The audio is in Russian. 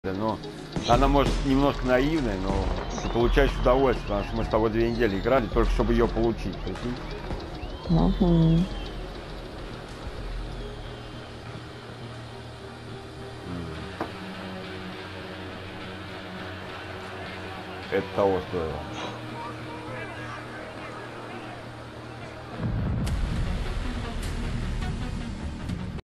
Но она может немножко наивная, но ты получаешь удовольствие, потому что мы с тобой 2 недели играли, только чтобы ее получить, прикинь? Мгм. Это того стоило.